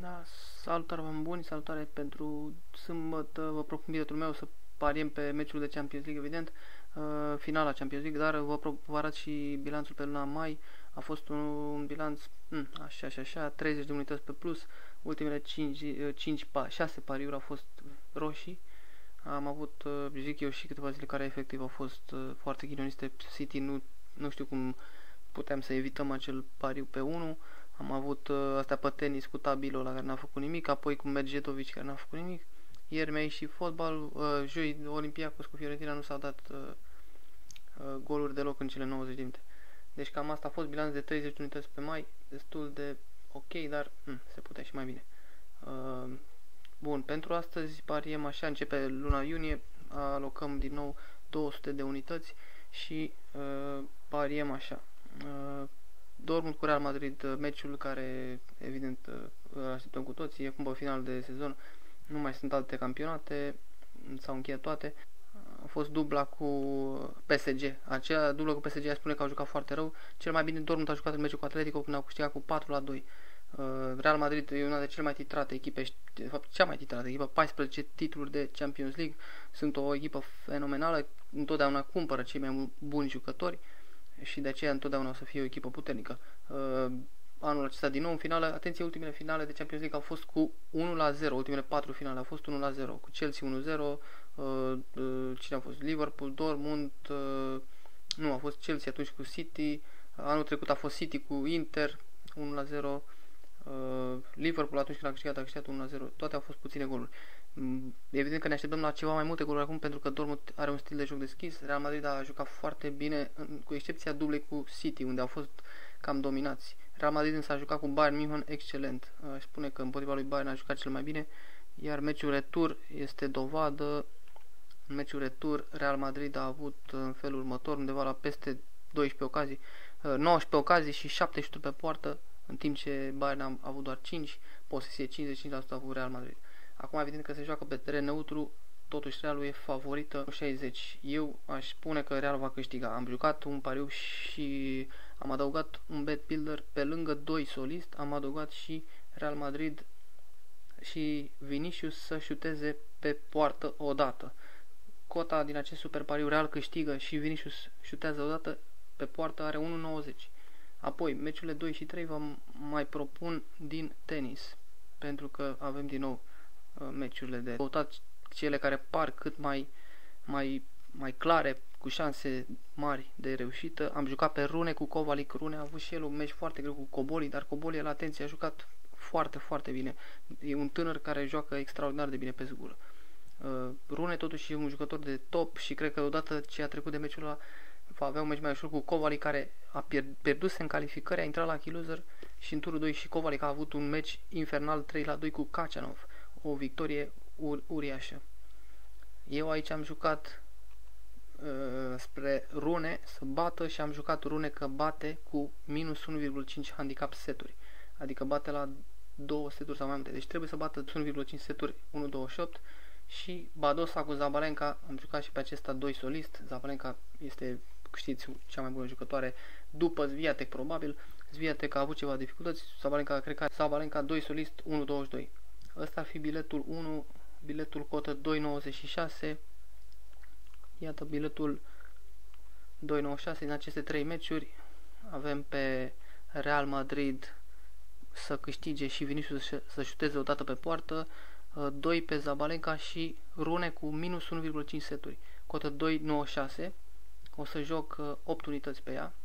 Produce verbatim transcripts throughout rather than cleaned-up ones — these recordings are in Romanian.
Da, salutare oameni buni, salutare pentru sâmbătă, vă propun videoul meu să pariem pe meciul de Champions League, evident, uh, finala Champions League, dar vă, pro- vă arăt și bilanțul pe luna mai. A fost un, un bilanț, mm, așa și așa, treizeci de unități pe plus, ultimele cinci, cinci, șase pariuri au fost roșii. Am avut, uh, zic eu, și câteva zile care efectiv au fost uh, foarte ghinioniste. City nu, nu știu cum puteam să evităm acel pariu pe unu. Am avut uh, astea pe tenis cu Tabilo la care n-a făcut nimic, apoi cu Medjetovic care n-a făcut nimic. Ieri mi-a ieșit fotbal, uh, joi Olympiacos cu Fiorentina nu s-au dat uh, uh, goluri deloc în cele nouăzeci de minute. Deci cam asta a fost bilanț de treizeci de unități pe mai, destul de ok, dar hm, se putea și mai bine. Uh, bun, pentru astăzi pariem așa, începe luna iunie, alocăm din nou două sute de unități și uh, pariem așa. Uh, Dortmund cu Real Madrid, meciul care evident îl așteptăm cu toții, e cum pe final de sezon, nu mai sunt alte campionate, s-au încheiat toate. A fost dubla cu P S G, aceea dublă cu P S G spune că au jucat foarte rău. Cel mai bine Dortmund a jucat în meciul cu Atletico când au câștigat cu patru la doi. Real Madrid e una de cele mai titrate echipe, de fapt cea mai titrată echipă, paisprezece titluri de Champions League, sunt o echipă fenomenală, întotdeauna cumpără cei mai buni jucători și de aceea întotdeauna o să fie o echipă puternică. Uh, anul acesta din nou în finală, atenție, ultimele finale de Champions League au fost cu unu la zero, ultimele patru finale au fost unu la zero, cu Chelsea unu zero, uh, uh, cine a fost? Liverpool, Dortmund, uh, nu, a fost Chelsea atunci cu City, anul trecut a fost City cu Inter, unu la zero, uh, Liverpool atunci când a câștigat, a câștigat unu la zero, toate au fost puține goluri. Evident că ne așteptăm la ceva mai multe goluri acum pentru că Dortmund are un stil de joc deschis. Real Madrid a jucat foarte bine, cu excepția dublei cu City, unde au fost cam dominați. Real Madrid însă a jucat cu Bayern München excelent. Aș spune că împotriva lui Bayern a jucat cel mai bine, iar meciul retur este dovadă. În meciul retur Real Madrid a avut în felul următor, undeva la peste doisprezece ocazii, nouăsprezece ocazii și șapte șuturi pe poartă, în timp ce Bayern a avut doar cinci, posesie cincizeci și cinci la sută a avut Real Madrid. Acum evident că se joacă pe teren neutru, totuși Realul e favorită șaizeci. Eu aș spune că Real va câștiga. Am jucat un pariu și am adăugat un bet builder pe lângă doi solist, am adăugat și Real Madrid și Vinicius să șuteze pe poartă odată. Cota din acest super pariu, Real câștigă și Vinicius șutează odată pe poartă, are unu virgulă nouăzeci. Apoi, meciurile doi și trei vă mai propun din tenis, pentru că avem din nou meciurile de căutat, cele care par cât mai, mai, mai clare, cu șanse mari de reușită. Am jucat pe Rune cu Kovalik. Rune a avut și el un meci foarte greu cu Koboli, dar Koboli, la atenție, a jucat foarte, foarte bine. E un tânăr care joacă extraordinar de bine pe zgură. Uh, Rune totuși e un jucător de top și cred că odată ce a trecut de meciul ăla va avea un meci mai ușor cu Kovalik, care a pierd, pierduse în calificări, a intrat la Kiloser și în turul doi și Kovalik a avut un meci infernal trei la doi cu Kacanov. O victorie ur- uriașă. Eu aici am jucat uh, spre Rune să bată și am jucat Rune că bate cu minus unu virgulă cinci handicap seturi. Adică bate la două seturi sau mai multe. Deci trebuie să bată unu virgulă cinci seturi, unu virgulă douăzeci și opt. Și Badosa cu Zabalenka, am jucat și pe acesta doi solist. Zabalenka este, știți, cea mai bună jucătoare după Swiatek probabil. Swiatek a avut ceva dificultăți. Zabalenka, cred că Zabalenka doi solist, unu virgulă douăzeci și doi. Ăsta ar fi biletul unu, biletul cotă doi virgulă nouăzeci și șase. Iată biletul doi virgulă nouăzeci și șase. Din aceste trei meciuri avem pe Real Madrid să câștige și Vinicius să șuteze o dată pe poartă, doi pe Zabalenka și Rune cu minus unu virgulă cinci seturi. Cotă doi virgulă nouăzeci și șase. O să joc opt unități pe ea.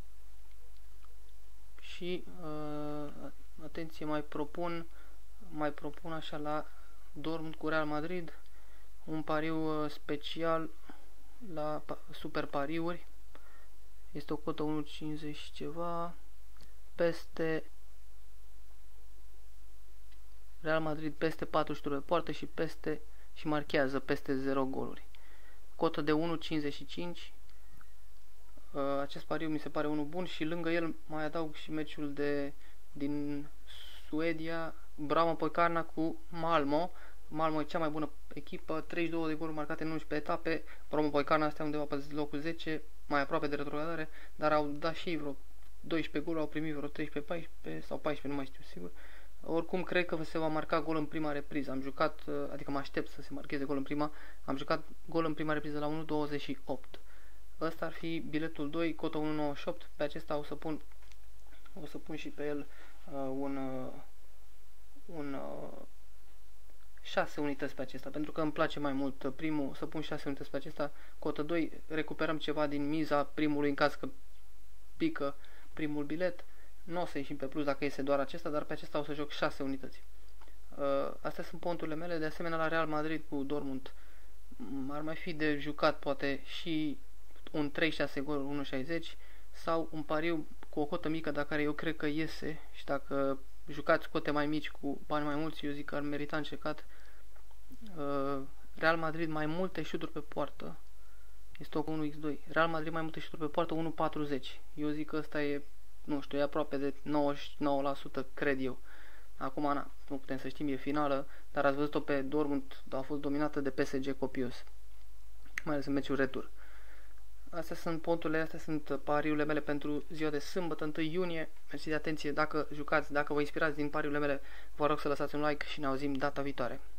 Și uh, atenție, mai propun mai propun așa la Dortmund cu Real Madrid un pariu special la super pariuri. Este o cotă unu virgulă cincizeci ceva, peste Real Madrid peste patru șuturi pe poartă și peste și marchează peste zero goluri. Cotă de unu virgulă cincizeci și cinci. Acest pariu mi se pare unul bun și lângă el mai adaug și meciul de din Suedia, Brahma Poicarna cu Malmo. Malmo e cea mai bună echipă, treizeci și două de goluri marcate în unsprezece etape. Brahma Poicarna astea undeva pe locul zece, mai aproape de retrogradare, dar au dat și vreo doisprezece goluri, au primit vreo treisprezece paisprezece sau paisprezece, nu mai știu sigur. Oricum, cred că se va marca gol în prima repriză. Am jucat, adică mă aștept să se marcheze gol în prima. Am jucat gol în prima repriză la unu douăzeci și opt. Ăsta ar fi biletul doi, cotă unu nouăzeci și opt. Pe acesta o să pun, o să pun și pe el uh, un, uh, un uh, șase unități pe acesta, pentru că îmi place mai mult primul, să pun șase unități pe acesta. Cotă doi, recuperăm ceva din miza primului în caz că pică primul bilet. Nu o să ieșim pe plus dacă iese doar acesta, dar pe acesta o să joc șase unități. Uh, astea sunt ponturile mele. De asemenea, la Real Madrid cu Dortmund ar mai fi de jucat poate și un trei șase gol unu șaizeci sau un pariu cu o cotă mică, dar care eu cred că iese, și dacă jucați cote mai mici cu bani mai mulți, eu zic că ar merita încercat uh, Real Madrid mai multe șuturi pe poartă. Este o unu pe doi. Real Madrid mai multe șuturi pe poartă, unu patruzeci. Eu zic că ăsta e, nu știu, e aproape de nouăzeci și nouă la sută, cred eu. Acum, na, nu putem să știm, e finală, dar ați văzut-o pe Dortmund, a fost dominată de P S G copios, mai ales în meciul retur. Astea sunt ponturile, astea sunt pariurile mele pentru ziua de sâmbătă, întâi iunie. Mersi de atenție, dacă jucați, dacă vă inspirați din pariurile mele, vă rog să lăsați un like și ne auzim data viitoare.